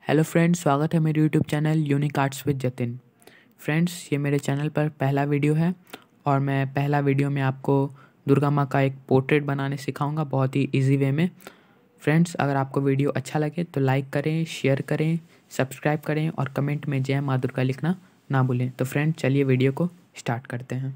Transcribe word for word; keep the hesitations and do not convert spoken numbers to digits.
Hello friends, स्वागत है मेरे यूट्यूब चैनल यूनिक आर्ट्स विद जतिन। फ्रेंड्स, ये मेरे चैनल पर पहला वीडियो है और मैं पहला वीडियो में आपको दुर्गा माँ का एक पोर्ट्रेट बनाने सिखाऊंगा बहुत ही इजी वे में। फ्रेंड्स, अगर आपको वीडियो अच्छा लगे तो लाइक करें, शेयर करें, सब्सक्राइब करें और कमेंट में जय माँ दुर्गा लिखना ना भूलें। तो फ्रेंड्स, चलिए वीडियो को स्टार्ट करते हैं।